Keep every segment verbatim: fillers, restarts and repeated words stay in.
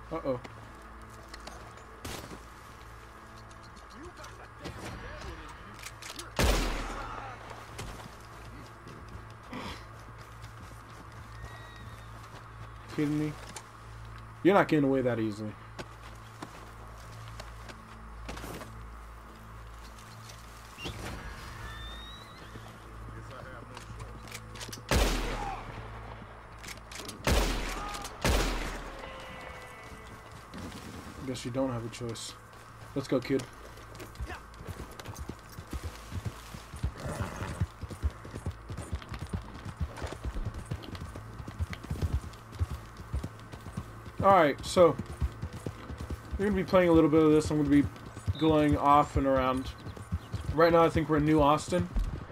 Uh-oh. Kidding me? You're not getting away that easily. Guess you don't have a choice. Let's go, kid. Alright, so we're going to be playing a little bit of this. I'm going to be going off and around. Right now I think we're in New Austin.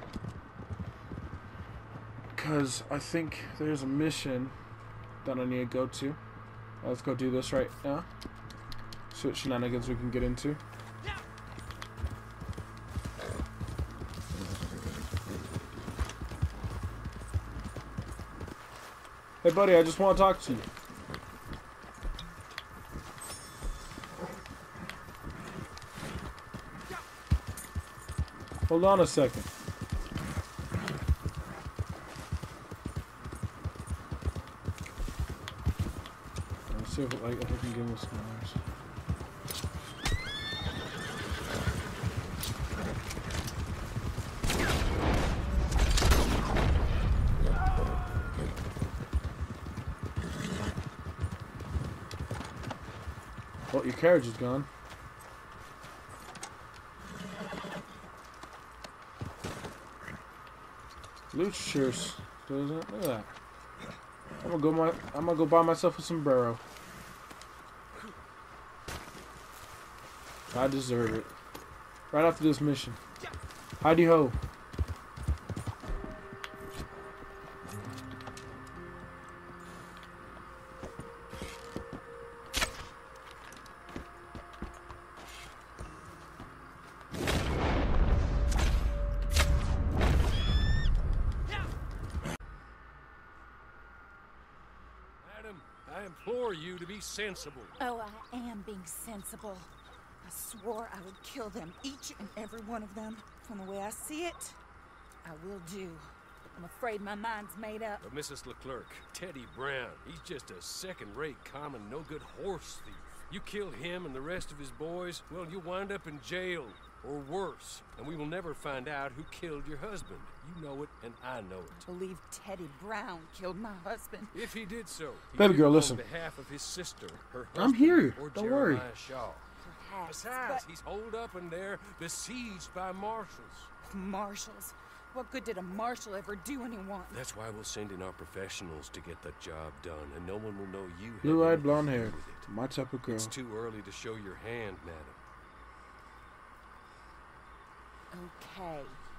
Because I think there's a mission that I need to go to. Let's go do this right now. See what shenanigans we can get into. Hey buddy, I just want to talk to you. Hold on a second. Let's see if, it, like, if I can give him some noise. Well, your carriage is gone. Loot cheers. Doesn't look at that. I'm gonna go my I'm gonna go buy myself a sombrero. I deserve it. Right after this mission. Hidey ho. I implore you to be sensible. Oh, I am being sensible. I swore I would kill them, each and every one of them. From the way I see it, I will do. I'm afraid my mind's made up. But Missus Leclerc, Teddy Brown, he's just a second-rate, common, no-good horse thief. You kill him and the rest of his boys, well, you'll wind up in jail, or worse. And we will never find out who killed your husband. You know it, and I know it. I believe Teddy Brown killed my husband. If he did so, he baby did girl, on listen. behalf of his sister, her husband, I'm here. or Don't Jeremiah worry. Shaw. Perhaps, Besides, but he's holed up in there, besieged by marshals. marshals. What good did a marshal ever do anyone? That's why we'll send in our professionals to get the job done, and no one will know you. Blue-eyed, blonde-haired. My type of girl. It's too early to show your hand, madam. Okay.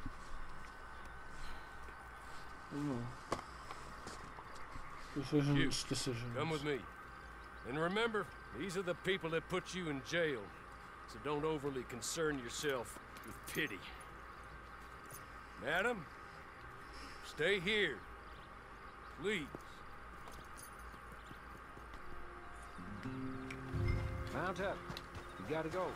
Mm. Decisions, You, decisions. Come with me. And remember, these are the people that put you in jail. So don't overly concern yourself with pity. Madam, stay here. Please. Mount up. You gotta go.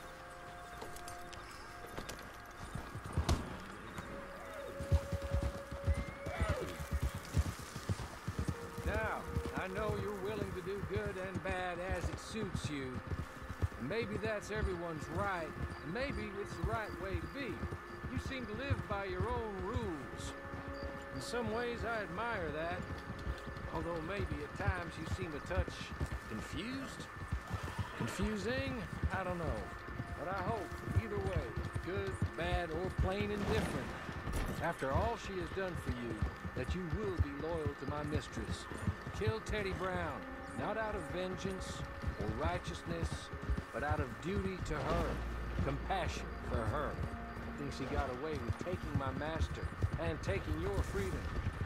Now, I know you're willing to do good and bad as it suits you. And maybe that's everyone's right, and maybe it's the right way to be. You seem to live by your own rules. In some ways, I admire that. Although maybe at times you seem a touch confused? Confusing? I don't know. But I hope, either way, good, bad, or plain indifferent, after all she has done for you, that you will be loyal to my mistress. Kill Teddy Brown, not out of vengeance or righteousness, but out of duty to her, compassion for her. I think she got away with taking my master and taking your freedom.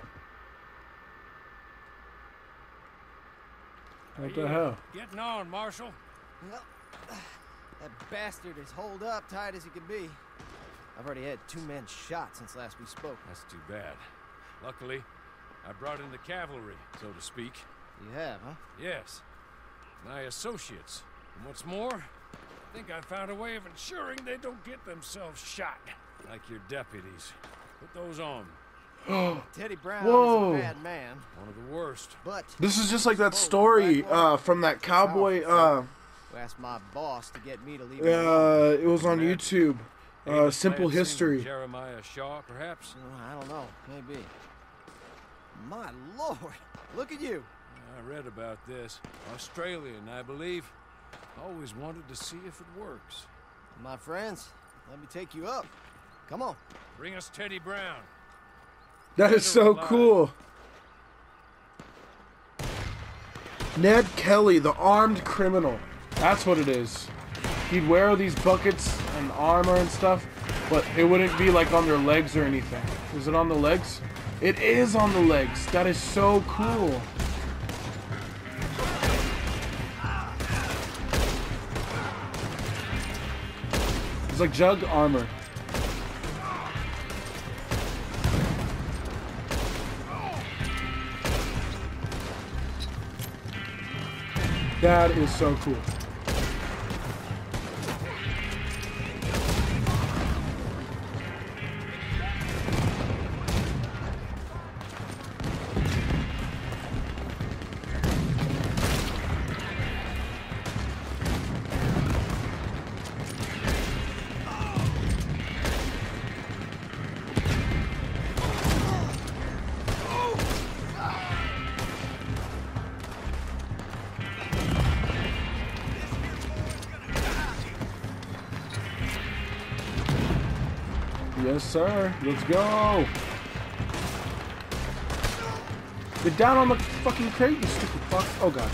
What the hell? Getting on, Marshal. Well, that bastard is holed up tight as he can be. I've already had two men shot since last we spoke. That's too bad. Luckily, I brought in the cavalry, so to speak. You have, huh? Yes. my associates. And what's more, I think I found a way of ensuring they don't get themselves shot. Like your deputies. Put those on. Teddy Brown Whoa. is a bad man, One of the worst. but This is just like that story uh, from that cowboy. Uh, who asked my boss to get me to leave him alone. uh, it was on YouTube. Uh, Amos Simple Lansing, History. Jeremiah Shaw, perhaps? Oh, I don't know, maybe. My lord, look at you. I read about this. Australian, I believe. Always wanted to see if it works. My friends, let me take you up. Come on. Bring us Teddy Brown. That is so cool. Ned Kelly, the armed criminal. That's what it is. He'd wear these buckets and armor and stuff, but it wouldn't be like on their legs or anything. Is it on the legs? It is on the legs. That is so cool. It's like jug armor. That is so cool. Yes, sir. Let's go. Get down on the fucking crate, you stupid fuck. Oh, God.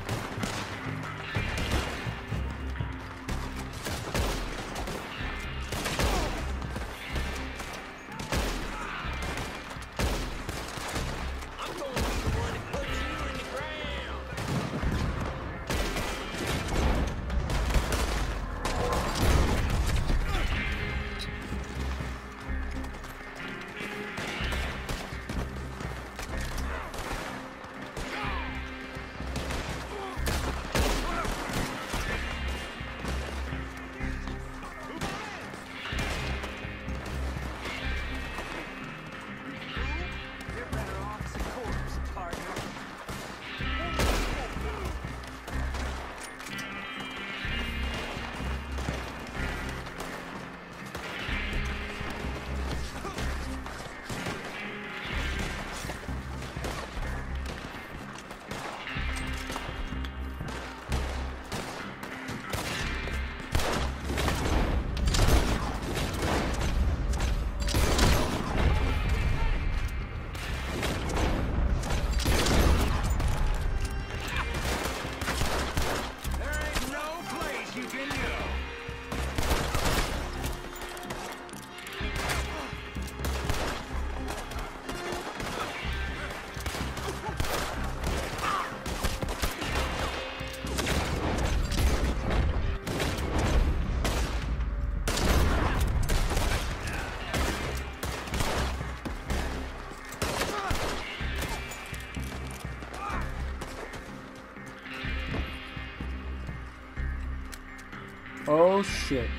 Oh, shit.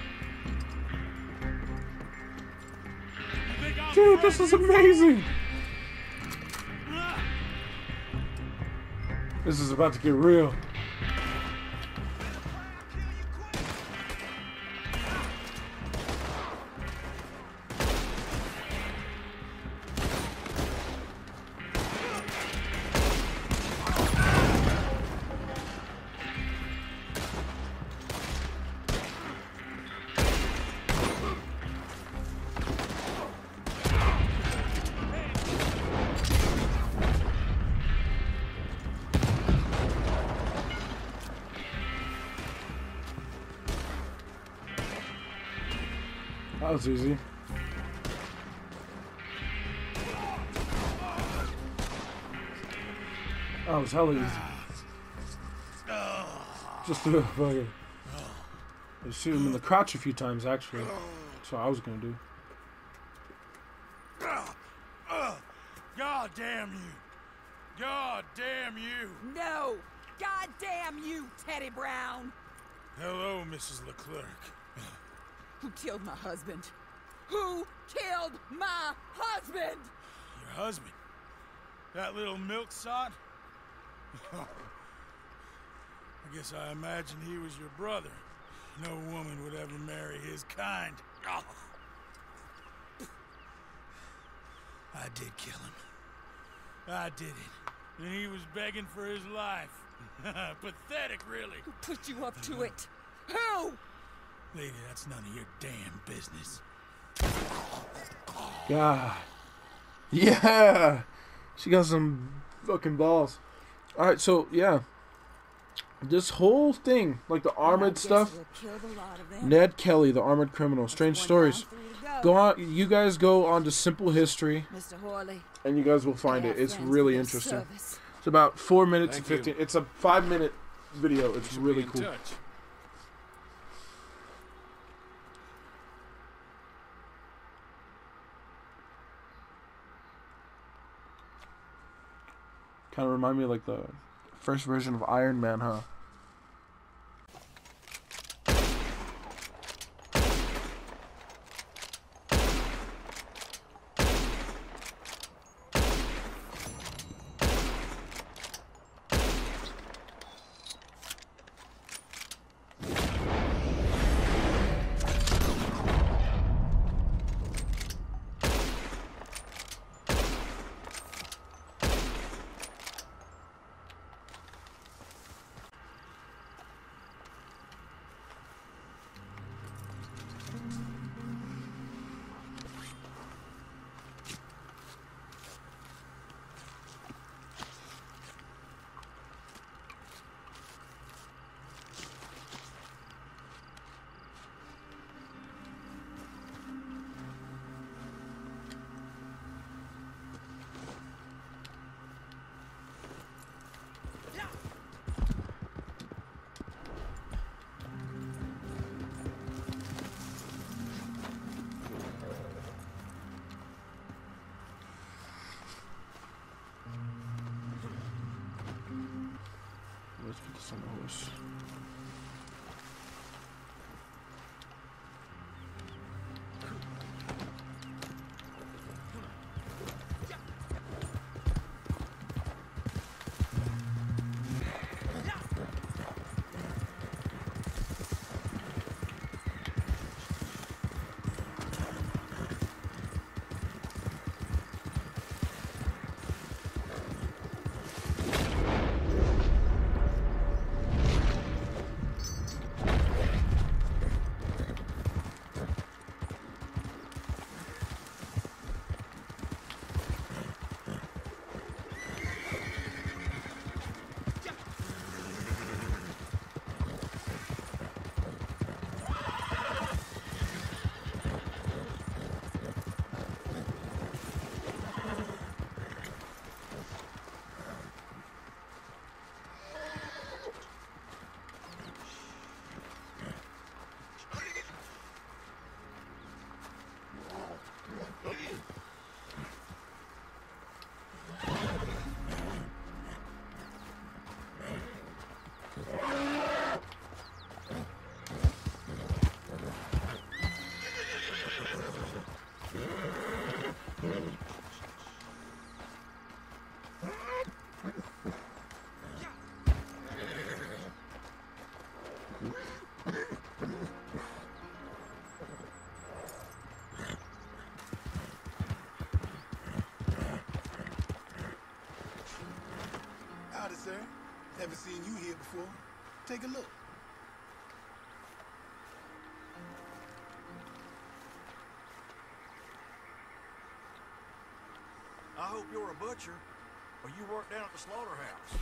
Dude, this is amazing! This is about to get real. That was easy. That was hella easy. Just to fucking shoot him in the crotch a few times, actually. That's what I was gonna do. God damn you! God damn you! No! Goddamn you, Teddy Brown! Hello, Missus Leclerc. Who killed my husband? Who killed my husband? Your husband? That little milksot? I guess I imagined he was your brother. No woman would ever marry his kind. Oh. I did kill him. I did it. And he was begging for his life. Pathetic, really. Who put you up to it? Who? Lady, that's none of your damn business. God. Yeah. She got some fucking balls. Alright, so, yeah. This whole thing, like the armored stuff. Ned Kelly, the armored criminal. Strange stories. Go on, you guys go on to Simple History, Mister Horley, and you guys will find it. It's really interesting. It's about four minutes and fifteen. It's a five minute video. It's really cool. Kind of remind me of like the first version of Iron Man, huh? Let's put this on the horse. Howdy, sir. Never seen you here before. Take a look. I hope you're a butcher, or you work down at the slaughterhouse.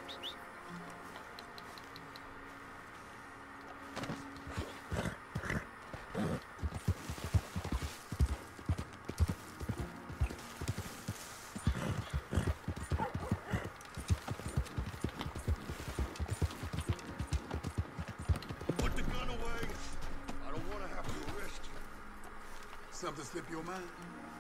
Put the gun away. I don't want to have to arrest you. Something slip your mind?